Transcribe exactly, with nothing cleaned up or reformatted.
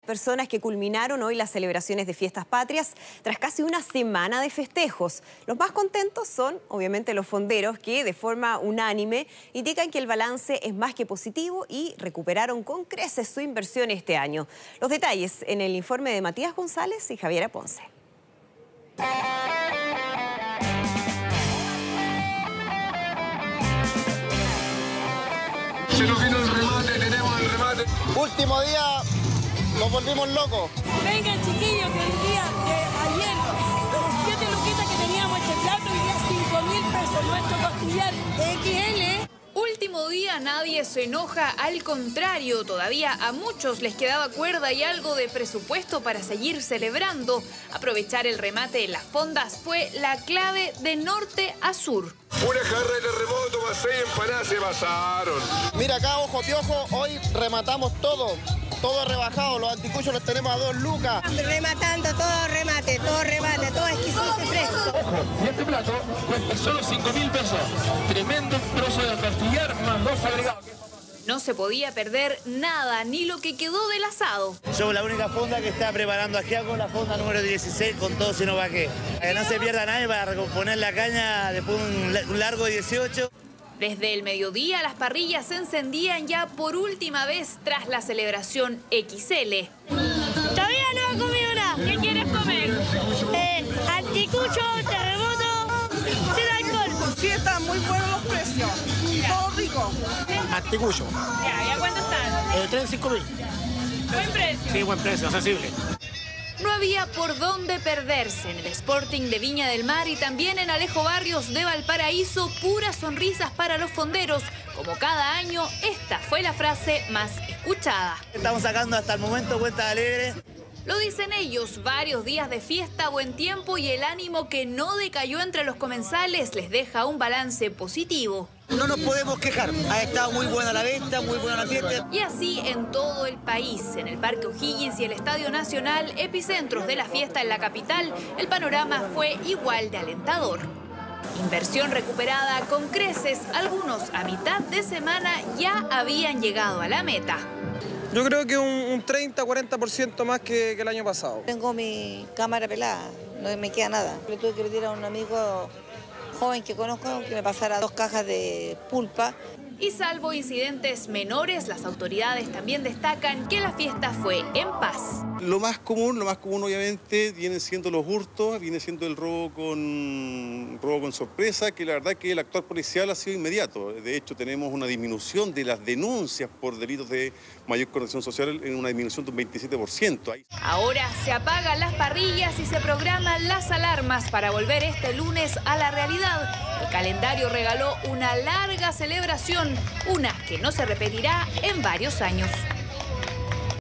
personas que culminaron hoy las celebraciones de fiestas patrias tras casi una semana de festejos. Los más contentos son, obviamente, los fonderos que de forma unánime indican que el balance es más que positivo y recuperaron con creces su inversión este año. Los detalles en el informe de Matías González y Javiera Ponce. Se nos vino el remate, tenemos el remate. Último día, nos volvimos locos. Vengan, chiquillos, que el día de ayer, los siete luquitas que teníamos este plato, y ya cinco mil pesos nuestro costillar X L. Último día, nadie se enoja, al contrario, todavía a muchos les quedaba cuerda y algo de presupuesto para seguir celebrando. Aprovechar el remate en las fondas fue la clave de norte a sur. Una jarra de terremoto más seis empanadas se pasaron. Mira acá, ojo piojo, hoy rematamos todo. Todo rebajado, los anticuchos los tenemos a dos lucas. Rematando, todo remate, todo remate, todo exquisito y fresco. Ojo, y este plato cuesta solo cinco mil pesos. Tremendo trozo de costillar más dos agregados. No se podía perder nada, ni lo que quedó del asado. Somos la única fonda que está preparando ajiaco, la fonda número dieciséis, con todo sino pa' qué. Que no se pierda nadie para recomponer la caña después de un largo dieciocho. Desde el mediodía las parrillas se encendían ya por última vez tras la celebración X L. Todavía no he comido nada. ¿Qué quieres comer? Eh, anticucho, terremoto, sin alcohol. Sí, están muy buenos los precios. Todo rico. Anticucho. Ya, ¿y a cuánto están? Eh, treinta y cinco mil. Buen precio. Sí, buen precio, accesible. No había por dónde perderse en el Sporting de Viña del Mar y también en Alejo Barrios de Valparaíso, puras sonrisas para los fonderos. Como cada año, esta fue la frase más escuchada. Estamos sacando hasta el momento cuentas alegres. Lo dicen ellos, varios días de fiesta, buen tiempo y el ánimo que no decayó entre los comensales les deja un balance positivo. No nos podemos quejar, ha estado muy buena la venta, muy buena la fiesta. Y así en todo el país, en el Parque O'Higgins y el Estadio Nacional, epicentros de la fiesta en la capital, el panorama fue igual de alentador. Inversión recuperada con creces, algunos a mitad de semana ya habían llegado a la meta. Yo creo que un, un treinta a cuarenta por ciento más que, que el año pasado. Tengo mi cámara pelada, no me queda nada. Le tuve que pedir a un amigo joven que conozco que me pasara dos cajas de pulpa. Y salvo incidentes menores, las autoridades también destacan que la fiesta fue en paz. Lo más común, lo más común obviamente vienen siendo los hurtos, viene siendo el robo con, robo con sorpresa, que la verdad que el actuar policial ha sido inmediato. De hecho, tenemos una disminución de las denuncias por delitos de mayor condición social en una disminución de un veintisiete por ciento. Ahora se apagan las parrillas y se programan las alarmas para volver este lunes a la realidad. El calendario regaló una larga celebración, una que no se repetirá en varios años.